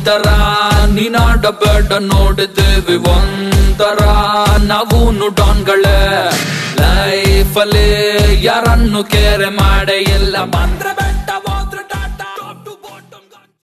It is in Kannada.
ತರ ನೀನಾಡಬೇಡ ನೋಡಿದ್ದೇವಿ ಒಂಥರ ನಾವೂನು ಡಾನ್ಗಳೇ ಲೈಫಲ್ಲಿ ಯಾರನ್ನು ಕೇರೆ ಮಾಡೇ ಇಲ್ಲ ಬಂದ್ರೆ